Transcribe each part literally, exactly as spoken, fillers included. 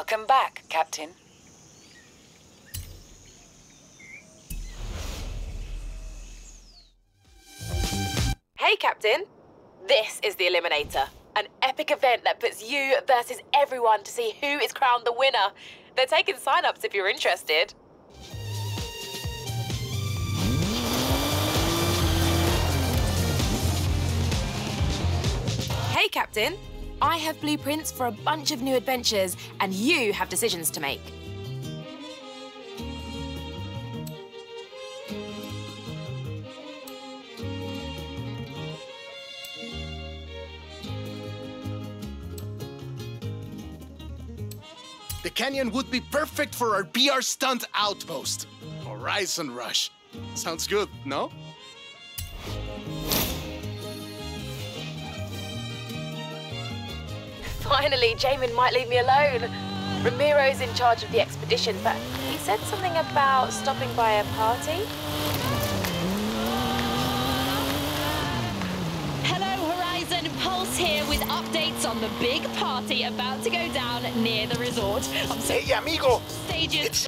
Welcome back, Captain. Hey, Captain. This is the Eliminator, an epic event that puts you versus everyone to see who is crowned the winner. They're taking sign-ups if you're interested. Hey, Captain. I have blueprints for a bunch of new adventures, and you have decisions to make. The canyon would be perfect for our B R stunt outpost. Horizon Rush. Sounds good, no? Finally, Jamin might leave me alone. Ramiro's in charge of the expedition, but he said something about stopping by a party. Hello, Horizon. Pulse here with updates on the big party about to go down near the resort. I'm so Hey, amigo! stages. It's...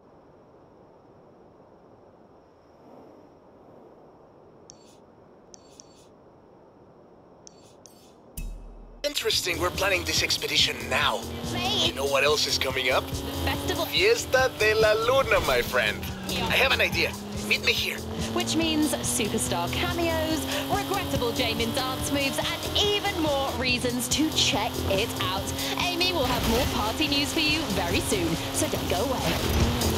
Interesting, we're planning this expedition now. You know what else is coming up? Festival, Fiesta de la Luna, my friend. Yeah. I have an idea. Meet me here. which means superstar cameos, regrettable Jamin dance moves, and even more reasons to check it out. Amy will have more party news for you very soon, so don't go away.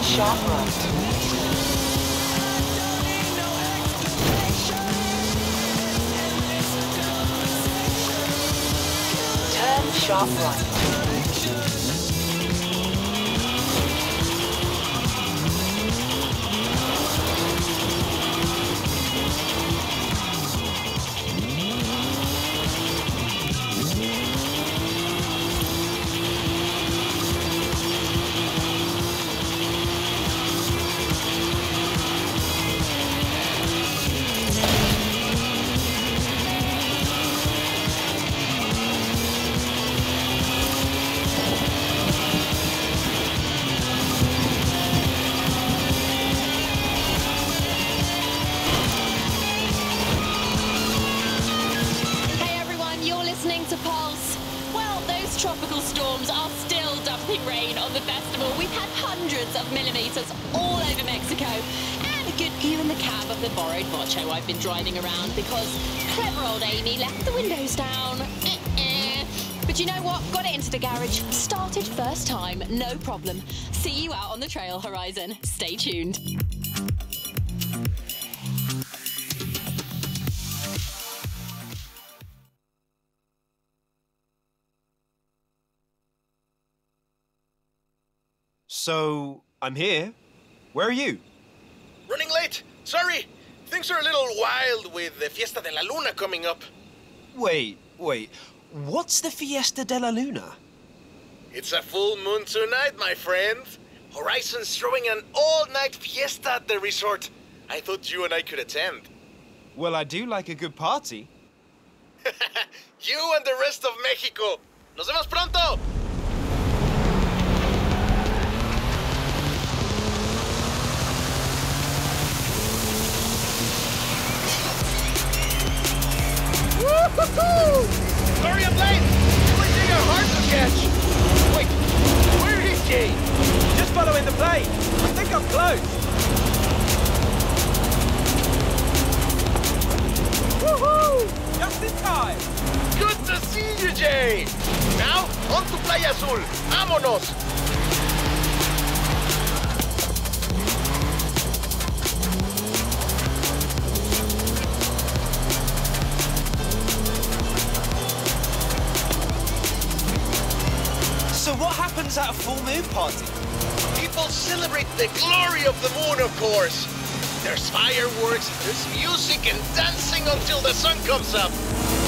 sharp right. Turn sharp right. Tropical storms are still dumping rain on the festival. We've had hundreds of millimeters all over Mexico. And a good view in the cab of the borrowed Vocho I've been driving around because clever old Amy left the windows down. Eh-eh. But you know what? Got it into the garage. Started first time, no problem. See you out on the trail, Horizon. Stay tuned. So, I'm here. Where are you? Running late. Sorry. Things are a little wild with the Fiesta de la Luna coming up. Wait, wait. What's the Fiesta de la Luna? It's a full moon tonight, my friend. Horizon's throwing an all-night fiesta at the resort. I thought you and I could attend. Well, I do like a good party. You and the rest of Mexico. Nos vemos pronto! Woo-hoo-hoo! Sorry I'm late! Everything are hard to catch! Wait, where is he? Just following the plane. I think I'm close. Woohoo! Just in time. Good to see you, Jay! Now, on to Playa Azul. Vámonos! So what happens at a full moon party? People celebrate the glory of the moon, of course. There's fireworks, there's music and dancing until the sun comes up.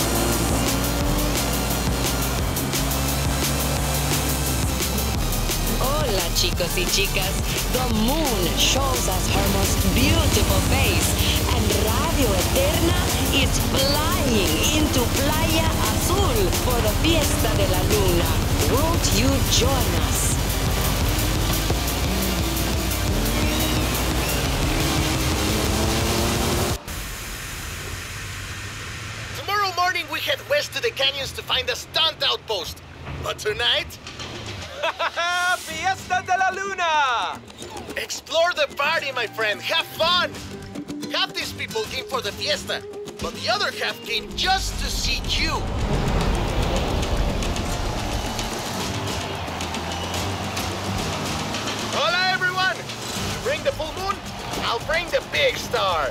Hola, chicos y chicas. The moon shows us her most beautiful face, and Radio Eterna is flying into Playa Azul for the Fiesta de la Luna. Won't you join us? Tomorrow morning we head west to the canyons to find a stunt outpost. But tonight... Fiesta de la Luna! Explore the party, my friend. Have fun! Half these people came for the fiesta, but the other half came just to see you. Hola, everyone! You bring the full moon, I'll bring the big star.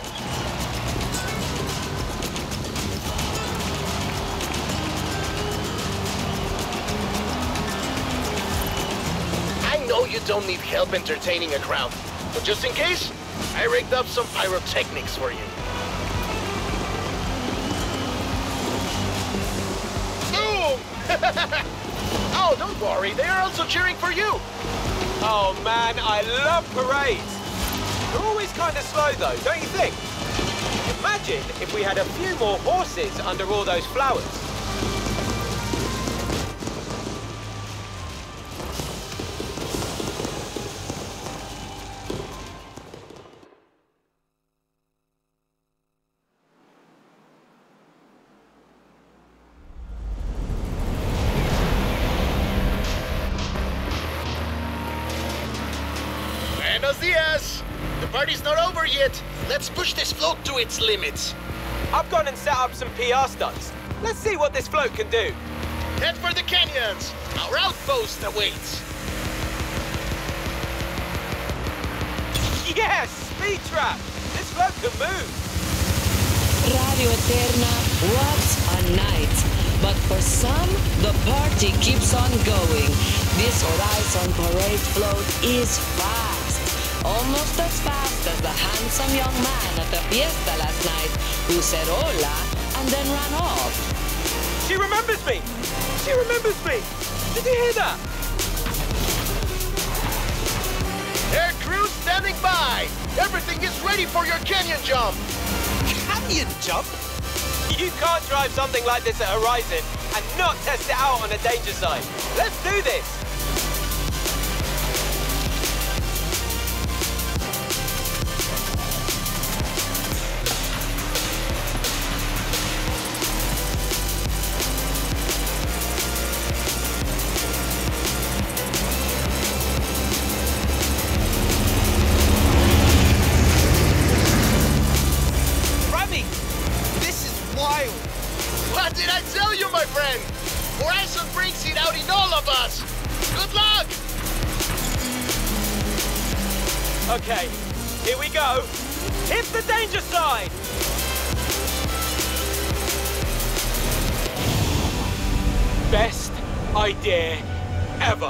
I know you don't need help entertaining a crowd, but just in case, I rigged up some pyrotechnics for you. Boom! Oh, don't worry, they are also cheering for you. Oh man, I love parades. They're always kind of slow though, don't you think? Imagine if we had a few more horses under all those flowers. Buenos dias! The party's not over yet. Let's push this float to its limits. I've gone and set up some P R stunts. Let's see what this float can do. Head for the canyons. Our outpost awaits. Yes! Speed trap! This float can move! Radio Eterna, what a night. But for some, the party keeps on going. This Horizon parade float is fast. Almost as fast as the handsome young man at the fiesta last night who said hola and then ran off. She remembers me! She remembers me! Did you hear that? Air crew standing by! Everything is ready for your canyon jump! Canyon jump? You can't drive something like this at Horizon and not test it out on a danger site. Let's do this! What did I tell you, my friend? Horizon brings it out in all of us! Good luck! Okay, here we go. Hit the danger sign! Best idea ever.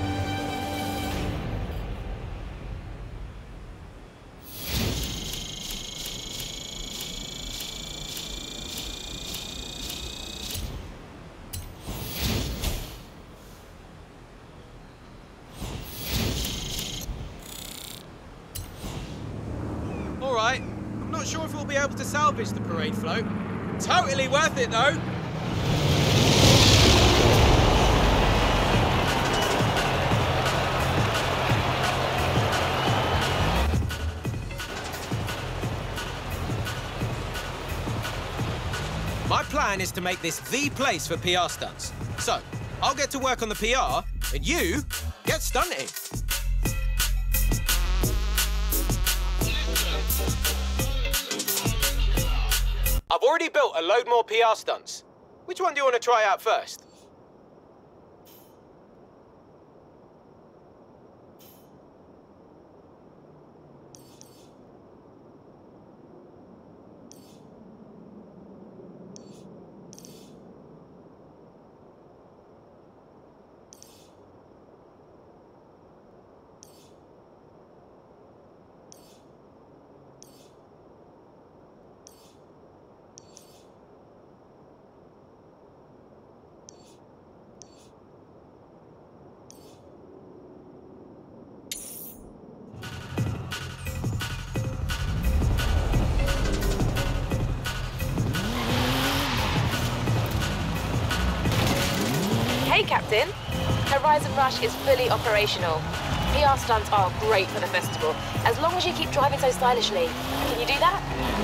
Alright, I'm not sure if we'll be able to salvage the parade float. Totally worth it though! My plan is to make this the place for P R stunts. So, I'll get to work on the P R, and you get stunting. I've already built a load more P R stunts. Which one do you want to try out first? Hey, Captain. Horizon Rush is fully operational. P R stunts are great for the festival, as long as you keep driving so stylishly. Can you do that?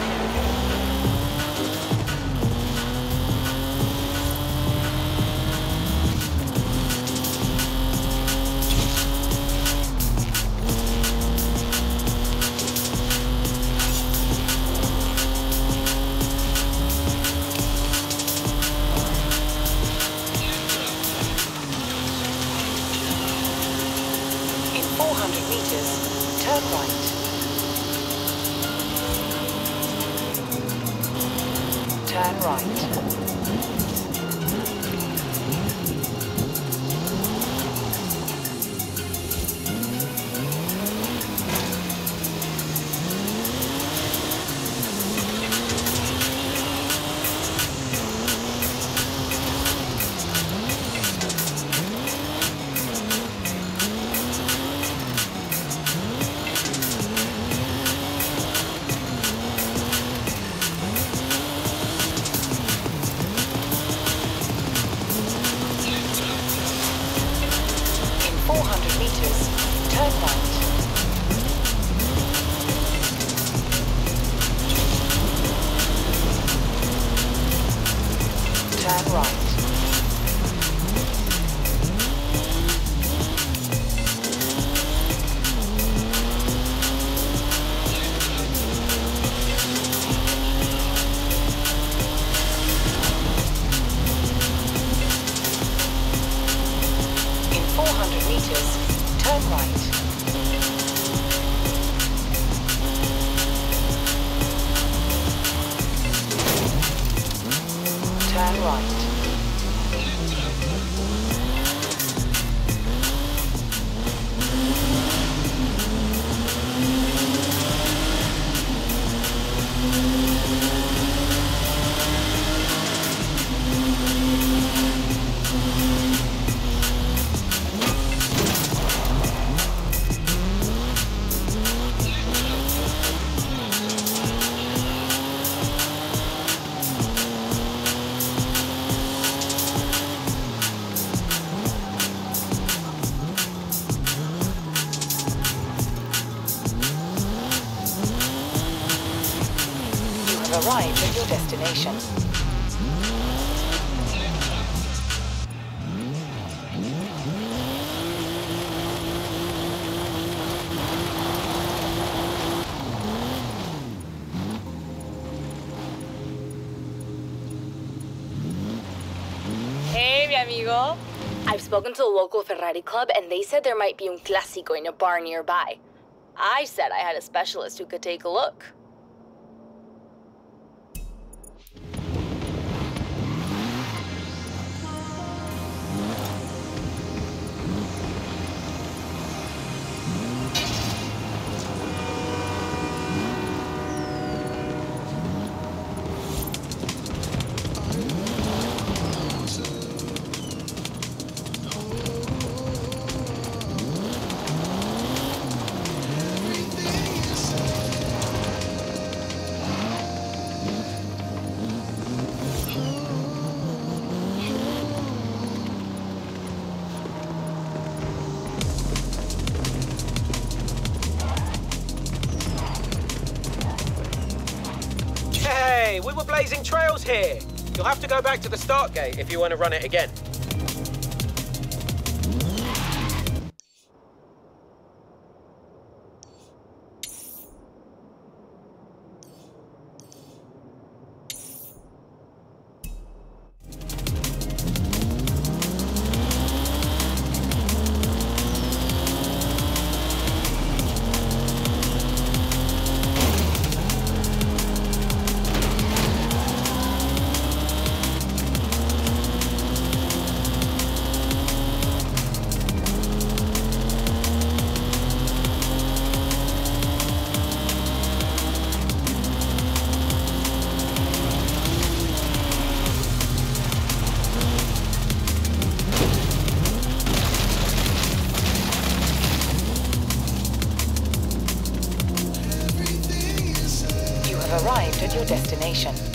four hundred meters, turn right. Turn right. four hundred meters, turn right. Turn right. four hundred meters, turn right. right. Arrived at your destination. Hey, mi amigo. I've spoken to the local Ferrari club and they said there might be un clásico in a bar nearby. I said I had a specialist who could take a look. Hey, we were blazing trails here. You'll have to go back to the start gate if you want to run it again. Arrived at your destination.